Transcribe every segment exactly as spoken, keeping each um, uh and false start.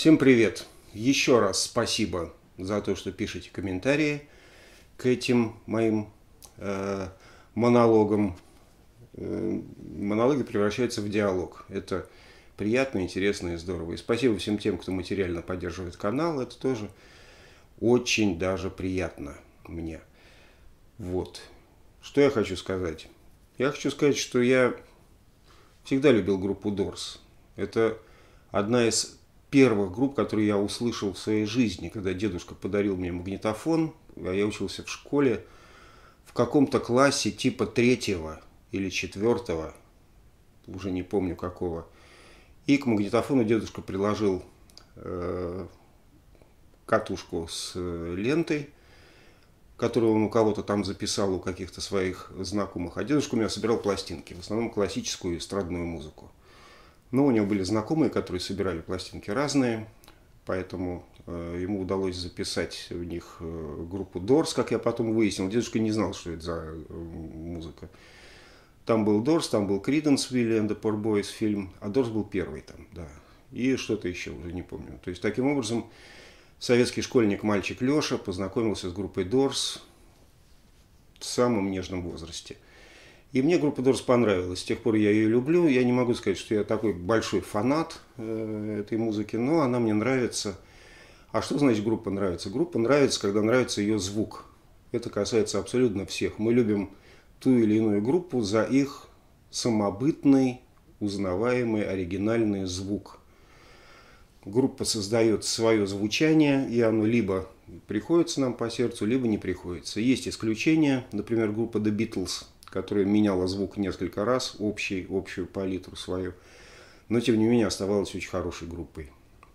Всем привет! Еще раз спасибо за то, что пишете комментарии к этим моим э, монологам. Э, монологи превращаются в диалог. Это приятно, интересно и здорово. И спасибо всем тем, кто материально поддерживает канал. Это тоже очень даже приятно мне. Вот. Что я хочу сказать? Я хочу сказать, что я всегда любил группу Doors. Это одна из первых групп, которые я услышал в своей жизни, когда дедушка подарил мне магнитофон, а я учился в школе в каком-то классе типа третьего или четвертого, уже не помню какого. И к магнитофону дедушка приложил э, катушку с лентой, которую он у кого-то там записал, у каких-то своих знакомых. А дедушка у меня собирал пластинки, в основном классическую и эстрадную музыку. Но у него были знакомые, которые собирали пластинки разные, поэтому э, ему удалось записать в них э, группу Doors, как я потом выяснил. Дедушка не знал, что это за э, музыка. Там был Doors, там был Creedence, Willie and the Poor Boys фильм, а Doors был первый там, да. И что-то еще, уже не помню. То есть, таким образом, советский школьник мальчик Леша познакомился с группой Doors в самом нежном возрасте. И мне группа Doors понравилась. С тех пор я ее люблю. Я не могу сказать, что я такой большой фанат э, этой музыки, но она мне нравится. А что значит группа нравится? Группа нравится, когда нравится ее звук. Это касается абсолютно всех. Мы любим ту или иную группу за их самобытный, узнаваемый, оригинальный звук. Группа создает свое звучание, и оно либо приходится нам по сердцу, либо не приходится. Есть исключения, например, группа The Beatles, которая меняла звук несколько раз, общий, общую палитру свою, но тем не менее оставалась очень хорошей группой.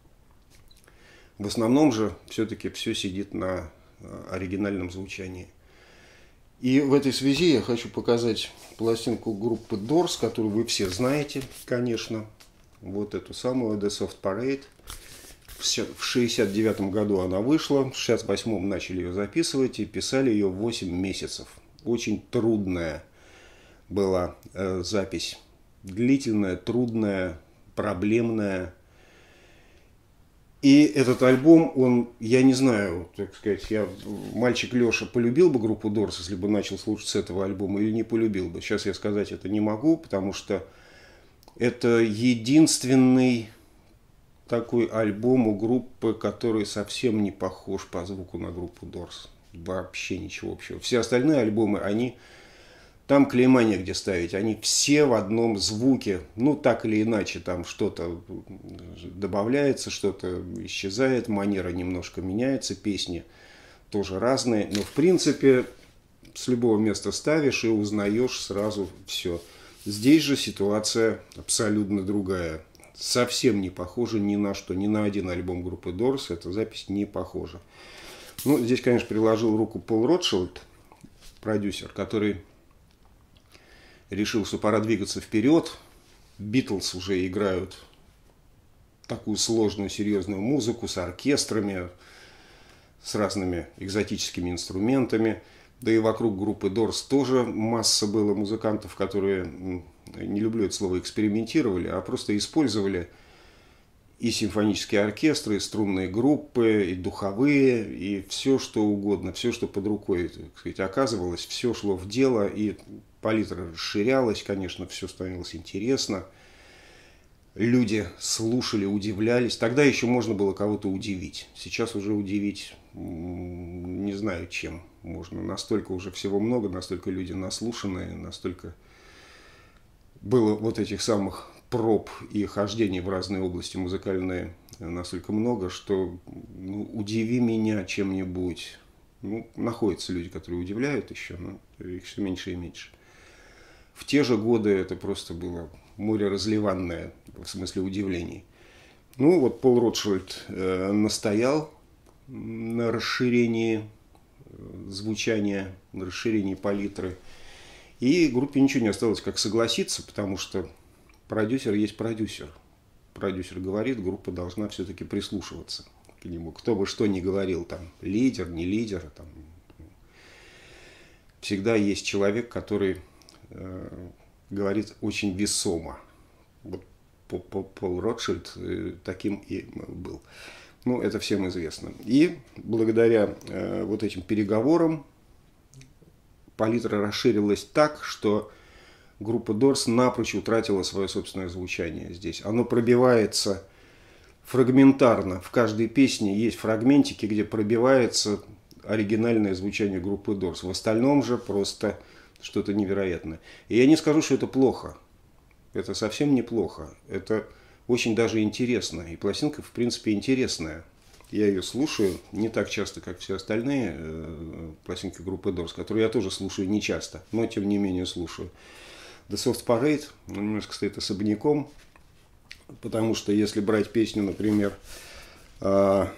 В основном же все-таки все сидит на оригинальном звучании. И в этой связи я хочу показать пластинку группы Doors, которую вы все знаете, конечно. Вот эту самую The Soft Parade. В шестьдесят девятом году она вышла, в шестьдесят восьмом начали ее записывать и писали ее восемь месяцев. Очень трудная была э, запись. Длительная, трудная, проблемная. И этот альбом, он, я не знаю, так сказать, я, мальчик Леша полюбил бы группу Doors, если бы начал слушать с этого альбома, или не полюбил бы. Сейчас я сказать это не могу, потому что это единственный такой альбом у группы, который совсем не похож по звуку на группу Doors. Вообще ничего общего. Все остальные альбомы, они, там клейма негде ставить. Они все в одном звуке. Ну, так или иначе, там что-то добавляется, что-то исчезает, манера немножко меняется, песни тоже разные. Но, в принципе, с любого места ставишь и узнаешь сразу все. Здесь же ситуация абсолютно другая. Совсем не похожа ни на что, ни на один альбом группы Doors. Эта запись не похожа. Ну, здесь, конечно, приложил руку Пол Ротшильд, продюсер, который решил, что пора двигаться вперед. Битлз уже играют такую сложную, серьезную музыку с оркестрами, с разными экзотическими инструментами. Да и вокруг группы Doors тоже масса было музыкантов, которые, не люблю это слово, экспериментировали, а просто использовали и симфонические оркестры, и струнные группы, и духовые, и все, что угодно, все, что под рукой, так сказать, оказывалось, все шло в дело, и палитра расширялась, конечно, все становилось интересно. Люди слушали, удивлялись. Тогда еще можно было кого-то удивить. Сейчас уже удивить, не знаю чем можно. Настолько уже всего много, настолько люди наслушанные, настолько было вот этих самых проб и хождений в разные области музыкальные настолько много, что ну, удиви меня чем-нибудь. Ну, находятся люди, которые удивляют еще, но их все меньше и меньше. В те же годы это просто было море разливанное, в смысле удивлений. Ну, вот Пол Ротшильд э, настоял на расширении звучания, на расширении палитры. И группе ничего не осталось, как согласиться, потому что продюсер есть продюсер. Продюсер говорит, группа должна все-таки прислушиваться к нему. Кто бы что ни говорил, там, лидер, не лидер, там, всегда есть человек, который э, говорит очень весомо. Вот Пол Ротшильд таким и был. Ну, это всем известно. И благодаря э, вот этим переговорам палитра расширилась так, что группа Doors напрочь утратила свое собственное звучание здесь. Оно пробивается фрагментарно. В каждой песне есть фрагментики, где пробивается оригинальное звучание группы Doors. В остальном же просто что-то невероятное. И я не скажу, что это плохо. Это совсем неплохо. Это очень даже интересно. И пластинка, в принципе, интересная. Я ее слушаю не так часто, как все остальные э, пластинки группы Doors, которые я тоже слушаю не часто, но тем не менее слушаю. The Soft Parade немножко стоит особняком, потому что если брать песню, например, э,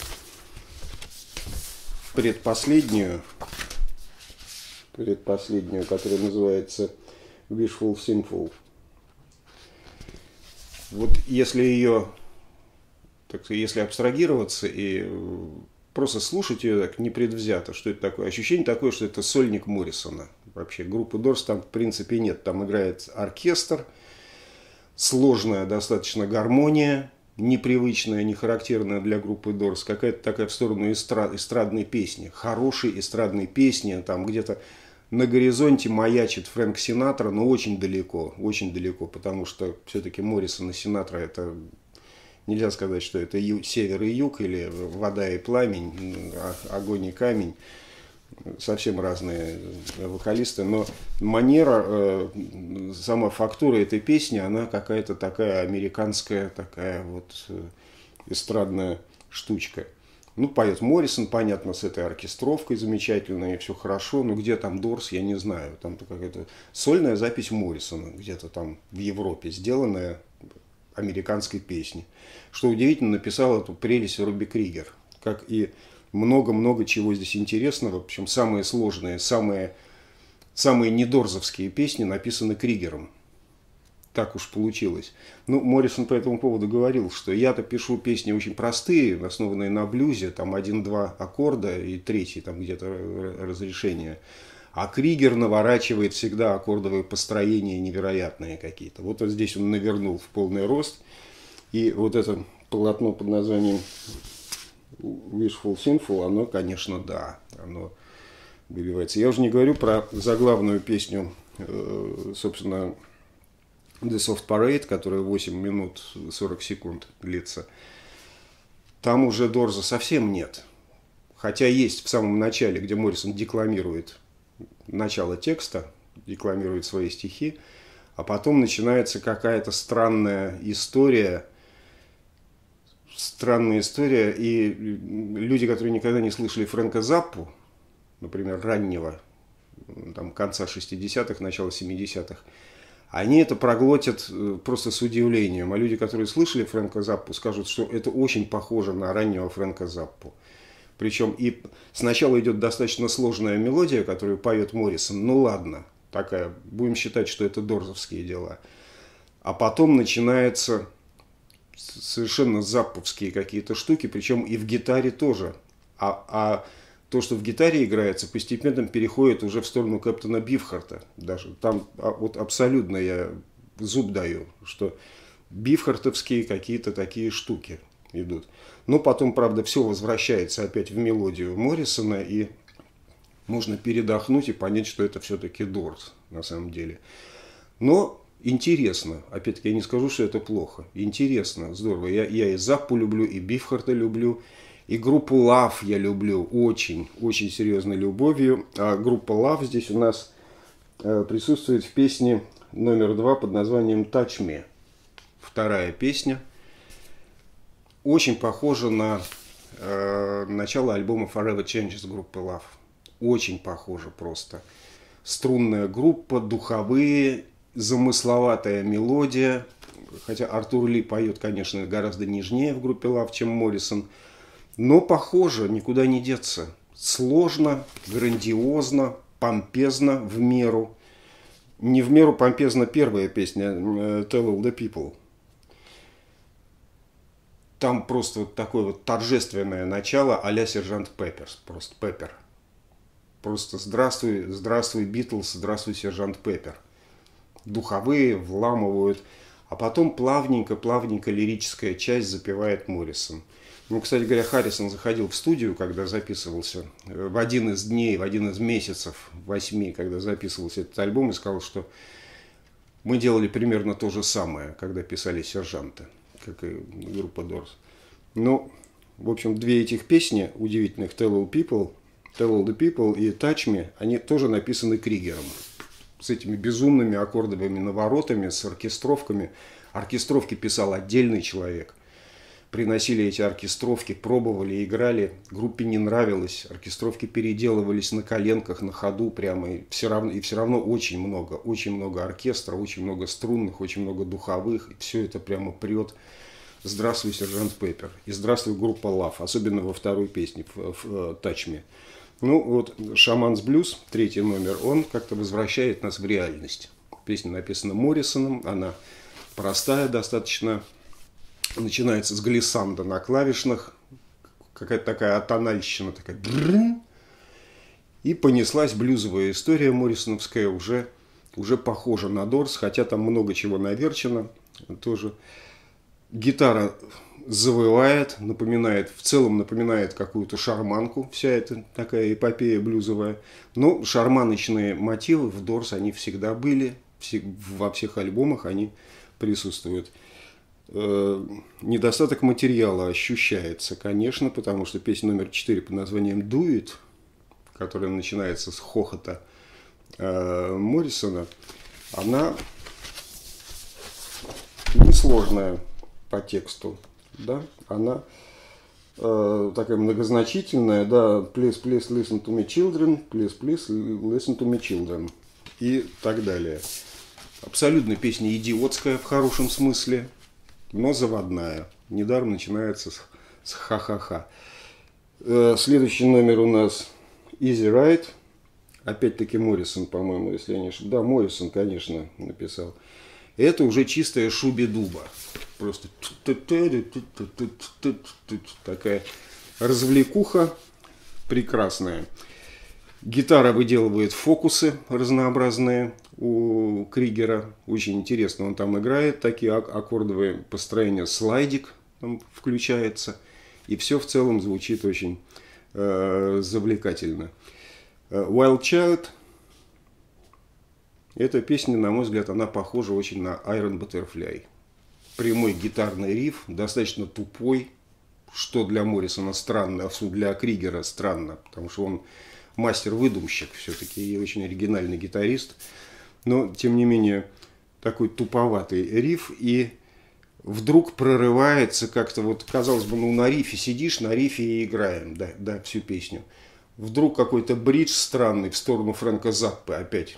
предпоследнюю, предпоследнюю, которая называется Wishful Sinful, вот если ее, так сказать, если абстрагироваться и просто слушать ее так непредвзято, что это такое, ощущение такое, что это сольник Моррисона. Вообще группы Doors там в принципе нет, там играет оркестр, сложная достаточно гармония, непривычная, не характерная для группы Doors, какая-то такая в сторону эстрад, эстрадной песни, хорошей эстрадной песни, там где-то на горизонте маячит Фрэнк Синатра, но очень далеко, очень далеко, потому что все-таки Моррисон и Синатра это, нельзя сказать, что это ю, север и юг, или вода и пламень, огонь и камень, совсем разные вокалисты, но манера, сама фактура этой песни, она какая-то такая американская, такая вот эстрадная штучка. Ну, поет Моррисон, понятно, с этой оркестровкой замечательной, все хорошо, но где там Дорс, я не знаю. Там какая-то сольная запись Моррисона, где-то там в Европе, сделанная американской песни. Что удивительно, написал эту прелесть Робби Кригер. Как и много-много чего здесь интересного. Причем самые сложные, самые, самые недорзовские песни написаны Кригером. Так уж получилось. Ну, Моррисон по этому поводу говорил, что я-то пишу песни очень простые, основанные на блюзе, там один-два аккорда и третий там где-то разрешение. А Кригер наворачивает всегда аккордовые построения невероятные какие-то. Вот, вот здесь он навернул в полный рост. И вот это полотно под названием Wishful Sinful, оно, конечно, да, оно выбивается. Я уже не говорю про заглавную песню, собственно, The Soft Parade, которая восемь минут сорок секунд длится. Там уже Дорза совсем нет. Хотя есть в самом начале, где Моррисон декламирует начало текста, декламирует свои стихи, а потом начинается какая-то странная история, странная история, и люди, которые никогда не слышали Фрэнка Заппу, например, раннего, там, конца шестидесятых, начала семидесятых, они это проглотят просто с удивлением. А люди, которые слышали Фрэнка Заппу, скажут, что это очень похоже на раннего Фрэнка Заппу. Причем и сначала идет достаточно сложная мелодия, которую поет Моррисон. Ну ладно, такая, будем считать, что это дорзовские дела. А потом начинаются совершенно запповские какие-то штуки, причем и в гитаре тоже. А, а то, что в гитаре играется, постепенно переходит уже в сторону Кэптона Бифхарта. Даже там вот абсолютно я зуб даю, что бифхартовские какие-то такие штуки идут. Но потом, правда, все возвращается опять в мелодию Моррисона, и можно передохнуть и понять, что это все-таки Дорс на самом деле. Но интересно. Опять-таки, я не скажу, что это плохо. Интересно, здорово. Я, я и Заппу люблю, и Бифхарта люблю. И группу Love я люблю очень, очень серьезной любовью. А группа Love здесь у нас э, присутствует в песне номер два под названием Touch Me. Вторая песня. Очень похожа на э, начало альбома Forever Changes группы Love. Очень похожа просто. Струнная группа, духовые, замысловатая мелодия. Хотя Артур Ли поет, конечно, гораздо нежнее в группе Love, чем Моррисон. Но похоже, никуда не деться. Сложно, грандиозно, помпезно в меру. Не в меру помпезна первая песня Tell All The People. Там просто вот такое вот торжественное начало а-ля Сержант Пепперс. Просто Пеппер. Просто здравствуй, здравствуй, Битлз, здравствуй, Сержант Пеппер. Духовые вламывают. а потом плавненько-плавненько лирическая часть запевает Моррисон. Ну, кстати говоря, Харрисон заходил в студию, когда записывался, в один из дней, в один из месяцев, восьми, когда записывался этот альбом, и сказал, что мы делали примерно то же самое, когда писали «Сержанта», как и группа Doors. Ну, в общем, две этих песни удивительных, «Tell All People», «Tell All The People» и «Touch Me», они тоже написаны Кригером. С этими безумными аккордовыми наворотами, с оркестровками. Оркестровки писал отдельный человек. Приносили эти оркестровки, пробовали, играли. Группе не нравилось. Оркестровки переделывались на коленках, на ходу прямо. И все равно, и все равно очень много. Очень много оркестра, очень много струнных, очень много духовых. И все это прямо прет. Здравствуй, сержант Пеппер. И здравствуй, группа Love. Особенно во второй песне, в, в Touch Me. Ну вот «Шаманс блюз», третий номер, он как-то возвращает нас в реальность. Песня написана Моррисоном. Она простая достаточно. Начинается с глиссанда на клавишных, какая-то такая атональщина, такая, и понеслась блюзовая история моррисоновская, уже, уже похожа на Doors, хотя там много чего наверчено тоже. Гитара завывает, напоминает, в целом напоминает какую-то шарманку, вся эта такая эпопея блюзовая. Но шарманочные мотивы в Doors, они всегда были, во всех альбомах они присутствуют. Недостаток материала ощущается, конечно, потому что песня номер четыре под названием «Do It», которая начинается с хохота э, Моррисона, она несложная по тексту, да, она э, такая многозначительная, да, please, please listen to me children, please, please listen to me children и так далее. Абсолютно песня идиотская в хорошем смысле, но заводная. Недаром начинается с, с ха-ха-ха. Э, следующий номер у нас Easy Ride. Опять-таки Моррисон, по-моему, если я не ошибаюсь. Да, Моррисон, конечно, написал. Это уже чистая шуби-дуба. Просто такая развлекуха прекрасная. Гитара выделывает фокусы разнообразные у Кригера. Очень интересно он там играет. Такие аккордовые построения. Слайдик там включается. И все в целом звучит очень э, завлекательно. Wild Child. Эта песня, на мой взгляд, она похожа очень на Iron Butterfly. Прямой гитарный риф, достаточно тупой, что для Моррисона странно, а для Кригера странно, потому что он мастер-выдумщик все-таки и очень оригинальный гитарист. Но, тем не менее, такой туповатый риф, и вдруг прорывается как-то, вот, казалось бы, ну, на рифе сидишь, на рифе и играем, да, да, всю песню. Вдруг какой-то бридж странный в сторону Фрэнка Заппы опять.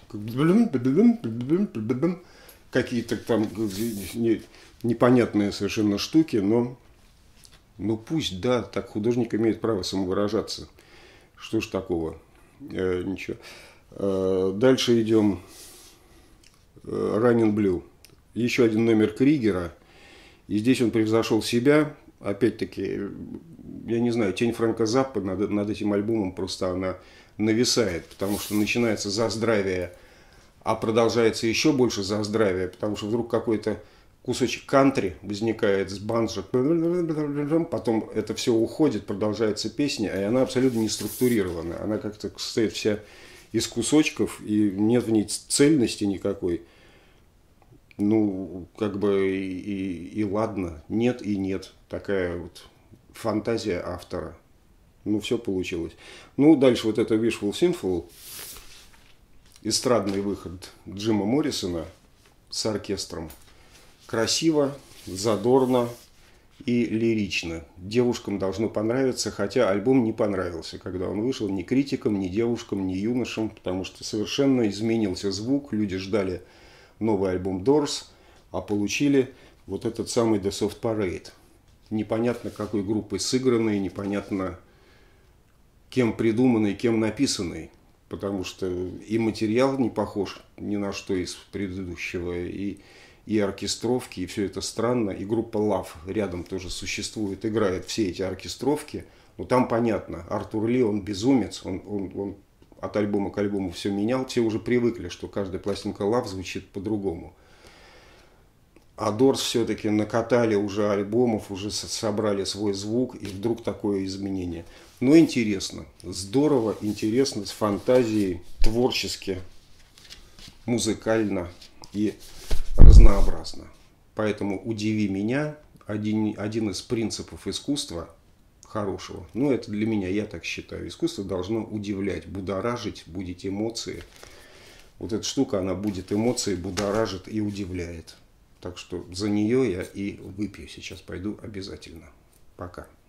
Какие-то там непонятные совершенно штуки, но ну пусть, да, так художник имеет право самовыражаться. Что ж такого? Э, ничего. Э, дальше идем. Running Blue. Еще один номер Кригера. И здесь он превзошел себя. Опять-таки, я не знаю, тень Фрэнка Заппы над, над этим альбомом просто она нависает, потому что начинается заздравие, а продолжается еще больше заздравия, потому что вдруг какой-то кусочек кантри возникает с банджо, потом это все уходит, продолжается песня, и она абсолютно не структурирована, она как-то состоит вся из кусочков, и нет в ней цельности никакой. Ну, как бы и, и, и ладно, нет и нет. Такая вот фантазия автора. Ну, все получилось. Ну, дальше вот это Wishful Sinful. Эстрадный выход Джима Моррисона с оркестром. Красиво, задорно и лирично. Девушкам должно понравиться, хотя альбом не понравился, когда он вышел ни критикам, ни девушкам, ни юношам, потому что совершенно изменился звук. Люди ждали новый альбом Doors, а получили вот этот самый The Soft Parade. Непонятно, какой группой сыгранный, непонятно, кем придуманный, кем написанный, потому что и материал не похож ни на что из предыдущего, и, и оркестровки, и все это странно, и группа Love рядом тоже существует, играет все эти оркестровки, но там понятно, Артур Ли, он безумец, он, он, он от альбома к альбому все менял, все уже привыкли, что каждая пластинка Love звучит по-другому. А Дорс все-таки накатали уже альбомов, уже собрали свой звук, и вдруг такое изменение. Но интересно, здорово, интересно, с фантазией, творчески, музыкально и разнообразно. Поэтому удиви меня, один, один из принципов искусства хорошего, ну это для меня, я так считаю, искусство должно удивлять, будоражить, будить эмоции. Вот эта штука, она будет эмоции, будоражит и удивляет. Так что за нее я и выпью сейчас, пойду обязательно. Пока.